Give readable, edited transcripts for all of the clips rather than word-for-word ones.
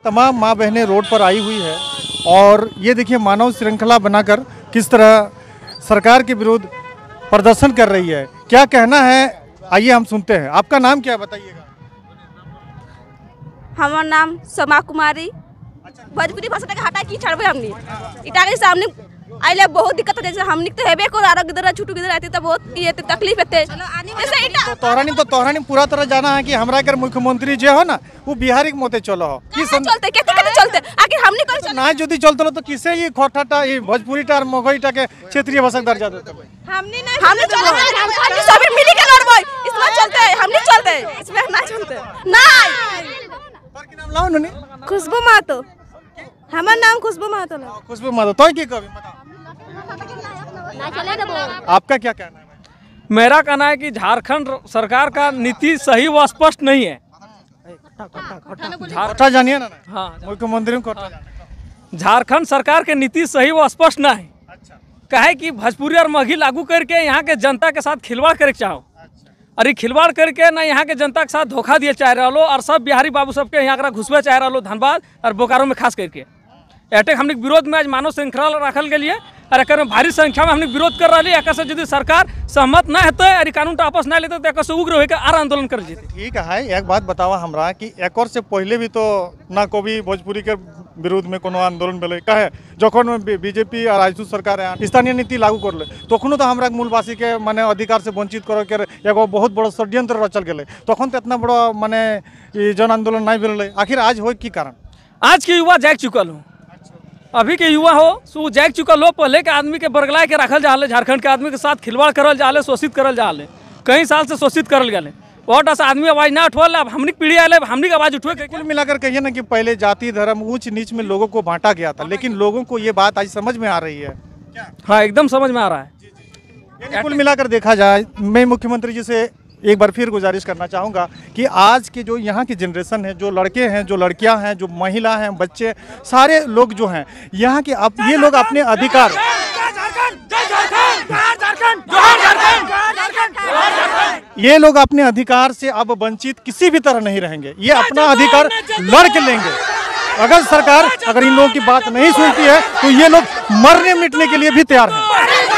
तमाम माँ बहनें रोड पर आई हुई है और ये देखिए मानव श्रृंखला बनाकर किस तरह सरकार के विरुद्ध प्रदर्शन कर रही है। क्या कहना है आइए हम सुनते हैं। आपका नाम क्या बताइएगा? हमारा नाम समा कुमारी। भोजपुरी भाषा के हटा की छड़बे हमनी इटा के सामने आइले बहुत दिक्कत है। जैसे हमनी तो हेबे को आरो गिदरा छुटू गिदरा आती तो बहुत ये तकलीफ है। जैसे इटा तो तोहरानी पूरा तरह जाना है कि हमरा के मुख्यमंत्री जे हो ना वो बिहारी के मोते चलो हो की चलते केते चलते आखिर हमनी कर ना जदी चलतो तो किसे ये खोटाटा ये भोजपुरी टार मगईटा के क्षेत्रीय भाषा दर्जा देते? हमनी चलते हम सब मिली के लड़बई इसमें चलते हमनी चलते इसमें ना चलते नहीं। पर की नाम लाओ ननी? खुशबू महतो। हमार नाम खुशबू महतो है। खुशबू महतो तो की कभी बताओ आपका क्या कहना है? मेरा कहना है कि झारखंड सरकार का नीति सही व स्पष्ट नहीं है। खोटा जानिए ना? हाँ, मुख्यमंत्री को झारखंड सरकार के नीति सही व स्पष्ट ना है। अच्छा। कहे कि भोजपुरी और मगही लागू करके यहाँ के जनता के साथ खिलवाड़ करे चाहो। अरे खिलवाड़ करके ना यहाँ के जनता के साथ धोखा दिए चाह रहा लो और सब बिहारी बाबू सबके यहाँ घुसवे चाह रहा लो धनबाद और बोकारो में खास करके। एटेक हमने विरोध में आज मानव श्रृंखला रखल गई है और एक भारी संख्या में हमने विरोध कर रही है। एक यदि सरकार सहमत न होते और कानून वापस न लेते तो एक उग्र होकर आर आंदोलन कर जेते। ठीक है, एक बात बतावा हमरा कि एक और से पहले भी तो ना कभी भोजपुरी के विरोध में कोनो आंदोलन भेले कहे जखन बीजेपी और आजू सरकार स्थानीय नीति लागू कर ले तखनो तो हमरा मूलवासी के माने अधिकार से वंचित कर के एगो बहुत बड़ा षड्यंत्र रचल गए तखन तो इतना बड़ा माने जन आंदोलन नहीं भेले। आखिर आज हो की कारण? आज के युवा जाग चुकल हो। अभी के युवा हो सो जाग चुकल हो। पहले के आदमी के बरगलाए के रखल जाले, झारखंड के आदमी के साथ खिलवाड़ करल जाले, शोषित करल जाले, कई साल से शोषित करल गए। बहुत ऐसा आदमी आवाज ना उठवल, अब हमनी पीढ़ी आए हमनी की आवाज उठवे। कुल मिलाकर कहिए ना कि पहले जाति धर्म ऊंच नीच में लोगों को बांटा गया था, लेकिन लोगों को ये बात आज समझ में आ रही है। हाँ, एकदम समझ में आ रहा है। कुल मिलाकर देखा जाए मैं मुख्यमंत्री जी से एक बार फिर गुजारिश करना चाहूँगा कि आज के जो यहाँ की जनरेशन है, जो लड़के हैं, जो लड़कियाँ हैं, जो महिला हैं, बच्चे, सारे लोग जो हैं यहाँ के अब ये लोग अपने अधिकार ये लोग अपने अधिकार से अब वंचित किसी भी तरह नहीं रहेंगे। ये अपना अधिकार लड़ के लेंगे। अगर सरकार अगर इन लोगों की बात नहीं सुनती है तो ये लोग मरने मिटने के लिए भी तैयार हैं।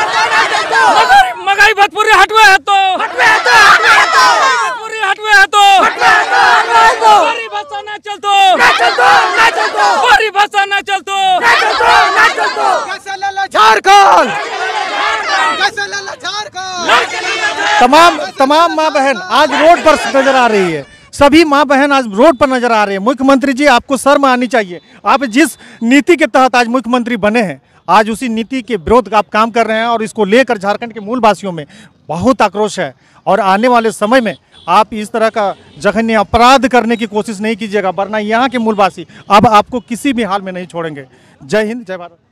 मगाई भोजपुरी हटवे है तो भोजपुरी हटवे है तो बड़ी भाषा ना चलतो बड़ी भाषा ना चलतो झारखंड तमाम माँ बहन आज रोड पर नजर आ रही है। सभी माँ बहन आज रोड पर नजर आ रहे हैं। मुख्यमंत्री जी आपको शर्म आनी चाहिए। आप जिस नीति के तहत आज मुख्यमंत्री बने हैं आज उसी नीति के विरोध आप काम कर रहे हैं और इसको लेकर झारखंड के मूल वासियों में बहुत आक्रोश है। और आने वाले समय में आप इस तरह का जघन्य अपराध करने की कोशिश नहीं कीजिएगा, वरना यहाँ के मूलवासी अब आपको किसी भी हाल में नहीं छोड़ेंगे। जय हिंद, जय भारत।